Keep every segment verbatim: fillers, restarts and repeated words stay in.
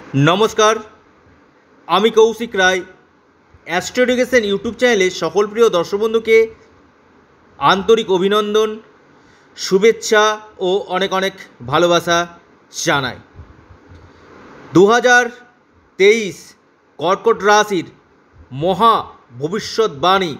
नमस्कार आमी Kaushik Roy astro education YouTube चैनले सकल प्रिय दर्शक बंधु के आंतरिक अभिनंदन शुभेच्छा और अनेक अनेक भालोबासा जानाई। दो हज़ार तेईस कर्कट राशिर महा भविष्यवाणी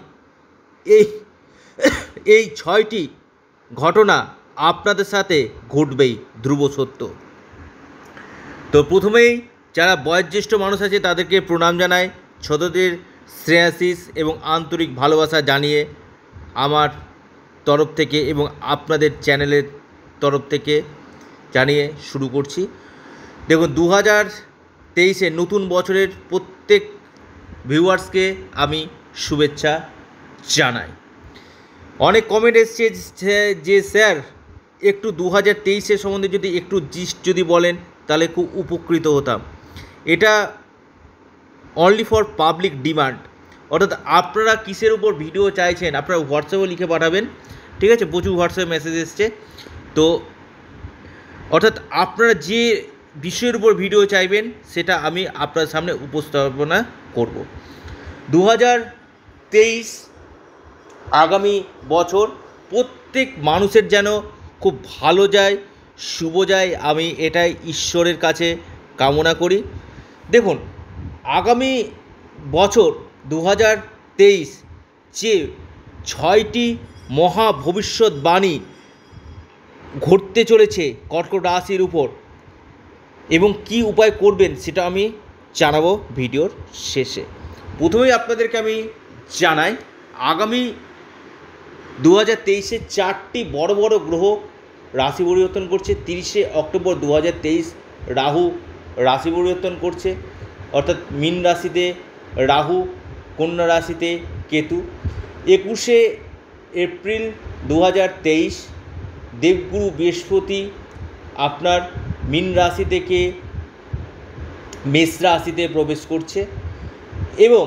এই ছয়টি ঘটনা আপনাদের সাথে ঘটবেই ধ্রুব সত্য। তো প্রথমেই যারা বয়োজ্যেষ্ঠ মানুষ আছে তাদেরকে প্রণাম জানাই, ছোটদের শ্রেয়াশিস এবং আন্তরিক ভালোবাসা জানিয়ে আমার তরফ থেকে এবং আপনাদের চ্যানেলের তরফ থেকে জানিয়ে শুরু করছি। দেখুন, দু হাজার তেইশে নতুন বছরের প্রত্যেক ভিউয়ার্সকে আমি শুভেচ্ছা জানাই। অনেক কমেন্ট এসছে যে স্যার একটু দু হাজার তেইশের সম্বন্ধে যদি একটু জিস্ট যদি বলেন তাহলে খুব উপকৃত হতাম। এটা অনলি ফর পাবলিক ডিমান্ড, অর্থাৎ আপনারা কিসের উপর ভিডিও চাইছেন আপনারা হোয়াটসঅ্যাপে লিখে পাঠাবেন, ঠিক আছে? প্রচুর হোয়াটসঅ্যাপে মেসেজ এসছে। তো অর্থাৎ আপনারা যে বিষয়ের উপর ভিডিও চাইবেন সেটা আমি আপনার সামনে উপস্থাপনা করব। দু হাজার তেইশ আগামী বছর প্রত্যেক মানুষের যেন খুব ভালো যায়, শুভ যায়, আমি এটাই ঈশ্বরের কাছে কামনা করি। দেখুন, আগামী বছর দু হাজার তেইশ যে ছয়টি মহা ভবিষ্যৎবাণী ঘটতে চলেছে কর্কট রাশির উপর এবং কি উপায় করবেন সেটা আমি জানাবো ভিডিওর শেষে। প্রথমেই আপনাদেরকে আমি জানাই, আগামী দু হাজার তেইশে চারটি বড় বড় গ্রহ রাশি পরিবর্তন করছে। তিরিশে অক্টোবর দু হাজার তেইশ রাহু রাশি পরিবর্তন করছে, অর্থাৎ মীন রাশিতে রাহু, কন্যা রাশিতে কেতু। একুশে এপ্রিল দু হাজার তেইশ দেবগুরু বৃহস্পতি আপনার মীন রাশি থেকে মেষ রাশিতে প্রবেশ করছে এবং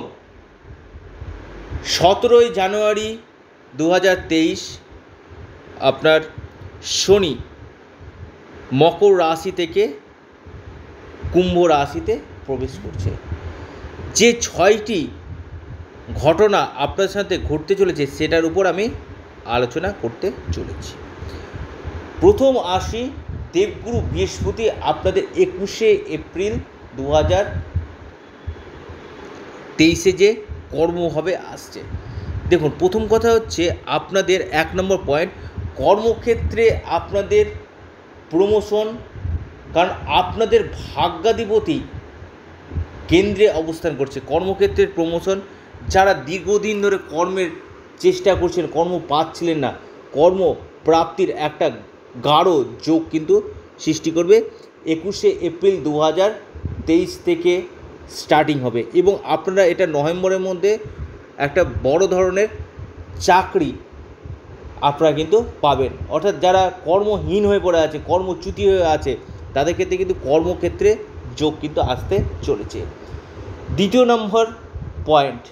সতেরোই জানুয়ারি দু হাজার তেইশ আপনার শনি মকর রাশি থেকে কুম্ভ রাশিতে প্রবেশ করছে। যে ছয়টি ঘটনা আপনার সাথে ঘটতে চলেছে সেটার উপর আমি আলোচনা করতে চলেছি। প্রথম আসি দেবগুরু বৃহস্পতি আপনাদের একুশে এপ্রিল দু হাজার তেইশে যে কর্মভাবে আসছে। দেখুন, প্রথম কথা হচ্ছে আপনাদের এক নম্বর পয়েন্ট, কর্মক্ষেত্রে আপনাদের প্রমোশন, কারণ আপনাদের ভাগ্যাধিপতি কেন্দ্রে অবস্থান করছে। কর্মক্ষেত্রের প্রমোশন, যারা দীর্ঘদিন ধরে কর্মের চেষ্টা করছেন, কর্ম পাচ্ছিলেন না, কর্ম প্রাপ্তির একটা গাঢ় যোগ কিন্তু সৃষ্টি করবে। একুশে এপ্রিল দু হাজার তেইশ থেকে স্টার্টিং হবে এবং আপনারা এটা নভেম্বরের মধ্যে একটা বড় ধরনের চাকরি আপনারা কিন্তু পাবেন। অর্থাৎ যারা কর্মহীন হয়ে পড়ে আছে, কর্মচ্যুতি হয়ে আছে, তাদের ক্ষেত্রে কিন্তু কর্মক্ষেত্রে যোগ কিন্তু আসতে চলেছে। দ্বিতীয় নম্বর পয়েন্ট,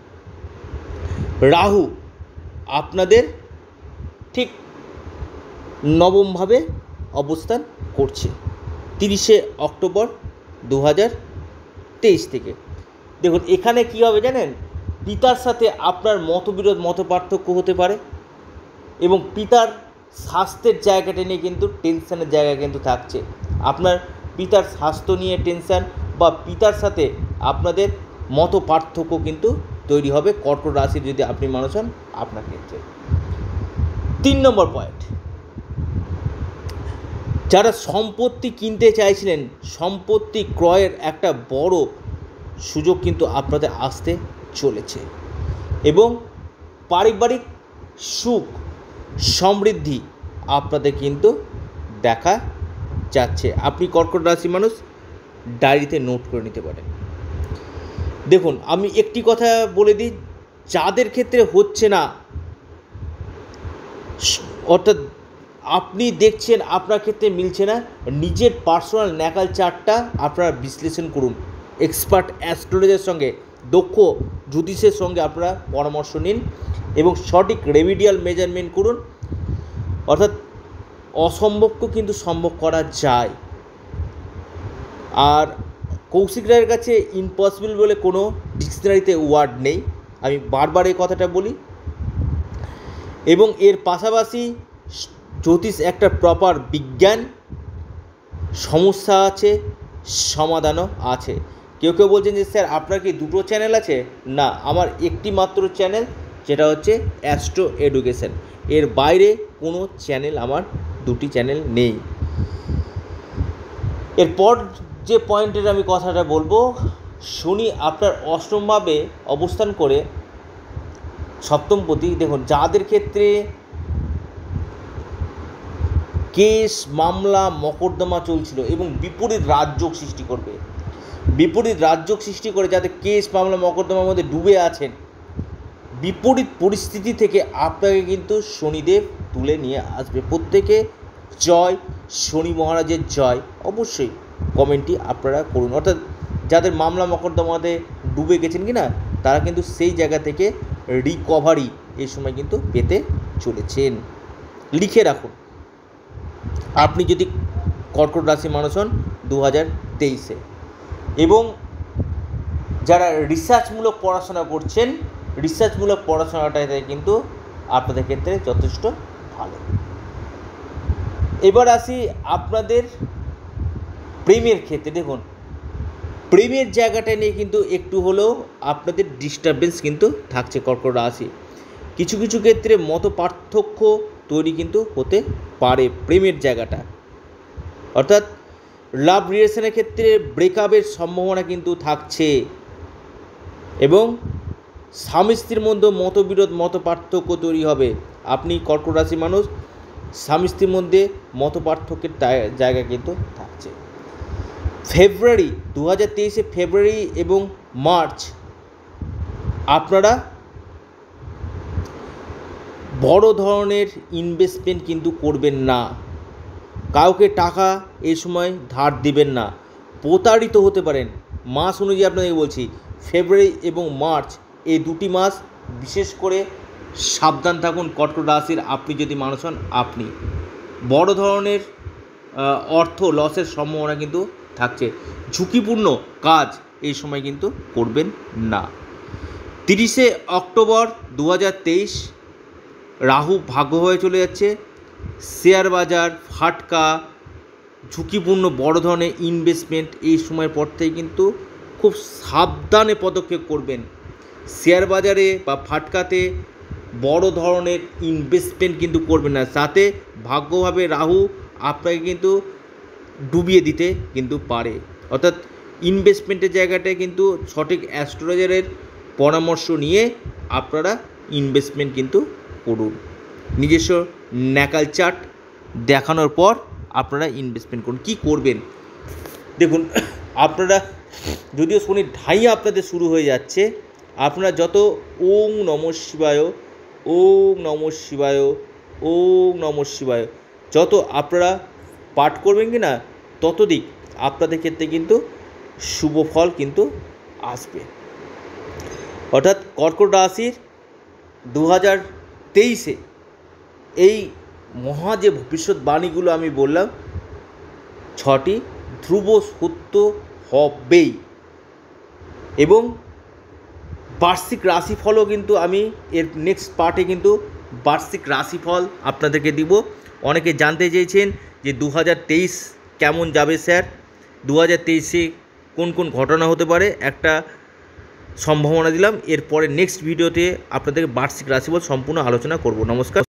রাহু আপনাদের ঠিক নবমভাবে অবস্থান করছে তিরিশে অক্টোবর দু হাজার তেইশ থেকে। দেখুন, এখানে কী হবে জানেন, পিতার সাথে আপনার মতবিরোধ মত পার্থক্য হতে পারে এবং পিতার স্বাস্থ্যের জায়গাটা নিয়ে কিন্তু টেনশানের জায়গা কিন্তু থাকছে। আপনার পিতার স্বাস্থ্য নিয়ে টেনশান বা পিতার সাথে আপনাদের মত পার্থক্য কিন্তু তৈরি হবে কর্কট রাশির যদি আপনি মানুষ হন আপনার ক্ষেত্রে। তিন নম্বর পয়েন্ট, যারা সম্পত্তি কিনতে চাইছিলেন সম্পত্তি ক্রয়ের একটা বড় সুযোগ কিন্তু আপনাদের আসতে চলেছে এবং পারিবারিক সুখ সমৃদ্ধি আপনাদের কিন্তু দেখা যাচ্ছে। আপনি কর্কট রাশি মানুষ ডায়েরিতে নোট করে নিতে পারেন। দেখুন, আমি একটি কথা বলে দিই, যাদের ক্ষেত্রে হচ্ছে না, অর্থাৎ আপনি দেখছেন আপনার ক্ষেত্রে মিলছে না, নিজের পার্সোনাল ন্যাকাল চার্টটা আপনারা বিশ্লেষণ করুন। এক্সপার্ট অ্যাস্ট্রোলজারের সঙ্গে, দক্ষ জ্যোতিষের সঙ্গে আপনারা পরামর্শ নিন এবং সঠিক রেমিডিয়াল মেজারমেন্ট করুন। অর্থাৎ অসম্ভবকে কিন্তু সম্ভব করা যায়। আর কৌশিক রায়ের কাছে ইম্পসিবল বলে কোনো ডিকশনারিতে ওয়ার্ড নেই, আমি বারবার এই কথাটা বলি। এবং এর পাশাপাশি জ্যোতিষ একটা প্রপার বিজ্ঞান, সমস্যা আছে, সমাধানও আছে। কেউ কেউ বলছেন যে স্যার আপনার কি দুটো চ্যানেল আছে? না, আমার একটি মাত্র চ্যানেল, যেটা হচ্ছে অ্যাস্ট্রো এডুকেশন। এর বাইরে কোনো চ্যানেল আমার দুটি চ্যানেল নেই। এরপর যে পয়েন্টের আমি কথাটা বলবো, শনি আপনার অষ্টমভাবে অবস্থান করে সপ্তমপতি, দেখুন যাদের ক্ষেত্রে কেস মামলা মকদ্দমা চলছিল এবং বিপরীত রাজযোগ সৃষ্টি করবে, বিপরীত রাজযোগ সৃষ্টি করে যাদের কেস মামলা মকদ্দমার মধ্যে ডুবে আছেন, বিপরীত পরিস্থিতি থেকে আপনাকে কিন্তু শনিদেব তুলে নিয়ে আসবে। প্রত্যেকে জয় শনি মহারাজের জয় অবশ্যই কমেন্টটি আপনারা করুন। অর্থাৎ যাদের মামলা মকদ্দমাতে ডুবে গেছেন কি না, তারা কিন্তু সেই জায়গা থেকে রিকভারি এই সময় কিন্তু পেতে চলেছেন। লিখে রাখুন, আপনি যদি কর্কট রাশি মানুষ হন দু হাজার তেইশে, এবং যারা রিসার্চমূলক পড়াশোনা করছেন, রিসার্চমূলক পড়াশোনাটাতে কিন্তু আপনাদের ক্ষেত্রে যথেষ্ট ভালো। এবার আসি আপনাদের প্রেমের ক্ষেত্রে। দেখুন প্রেমের জায়গাটা নিয়ে কিন্তু একটু হলেও আপনাদের ডিস্টারবেন্স কিন্তু থাকছে কর্কট রাশি। কিছু কিছু ক্ষেত্রে মত পার্থক্য তৈরি কিন্তু হতে পারে প্রেমের জায়গাটা, অর্থাৎ লাভ রিলেশনের ক্ষেত্রে ব্রেকআপের সম্ভাবনা কিন্তু থাকছে, এবং স্বামী স্ত্রীর মধ্যে মতবিরোধ মত পার্থক্য তৈরি হবে। আপনি কর্কট রাশি মানুষ, স্বামী স্ত্রীর মধ্যে মত পার্থক্যের জায়গা কিন্তু থাকছে। ফেব্রুয়ারি দু হাজার তেইশে ফেব্রুয়ারি এবং মার্চ আপনারা বড় ধরনের ইনভেস্টমেন্ট কিন্তু করবেন না, কাউকে টাকা এই সময় ধার দিবেন না, প্রতারিত হতে পারেন। মাস অনুযায়ী আপনাদের বলছি, ফেব্রুয়ারি এবং মার্চ এই দুটি মাস বিশেষ করে সাবধান থাকুন কর্কট রাশির আপনি যদি মানুষ হন। আপনি বড় ধরনের অর্থ লসের সম্ভাবনা কিন্তু থাকছে, ঝুঁকিপূর্ণ কাজ এই সময় কিন্তু করবেন না। তিরিশে অক্টোবর দু হাজার তেইশ রাহু ভাগ্য হয়ে চলে যাচ্ছে। শেয়ার বাজার ফাটকা, ঝুঁকিপূর্ণ বড় ধরনের ইনভেস্টমেন্ট এই সময়ের পর থেকে কিন্তু খুব সাবধানে পদক্ষেপ করবেন। শেয়ার বাজারে বা ফাটকাতে বড় ধরনের ইনভেস্টমেন্ট কিন্তু করবেন না, তাতে ভাগ্যভাবে রাহু আপনাকে কিন্তু ডুবিয়ে দিতে কিন্তু পারে। অর্থাৎ ইনভেস্টমেন্টের জায়গাটায় কিন্তু সঠিক অ্যাস্ট্রোলজারের পরামর্শ নিয়ে আপনারা ইনভেস্টমেন্ট কিন্তু করুন। নিজস্ব ন্যাকাল চার্ট দেখানোর পর আপনারা ইনভেস্টমেন্ট করুন। কী করবেন দেখুন, আপনারা যদিও শনির ঢাই আপনাদের শুরু হয়ে যাচ্ছে, আপনারা যত ওম নমঃ শিবায় ওম নমঃ শিবায় ওম নমঃ শিবায় যত আপনারা পাঠ করবেন কি না, ততদিক আপনাদের ক্ষেত্রে কিন্তু শুভ ফল কিন্তু আসবে। অর্থাৎ কর্কট রাশির দু হাজার তেইশে এই মহা যে ভবিষ্যৎবাণীগুলো আমি বললাম, ছটি ধ্রুব সত্য হবেই, এবং বার্ষিক রাশিফলও কিন্তু আমি এর নেক্সট পার্টে কিন্তু বার্ষিক রাশিফল আপনাদেরকে দিব। অনেকে জানতে চেয়েছেন যে দু হাজার তেইশ কেমন যাবে স্যার, দু হাজার তেইশে কোন কোন ঘটনা হতে পারে, একটা সম্ভাবনা দিলাম। এরপরে নেক্সট ভিডিওতে আপনাদের বার্ষিক রাশিফল সম্পূর্ণ আলোচনা করব। নমস্কার।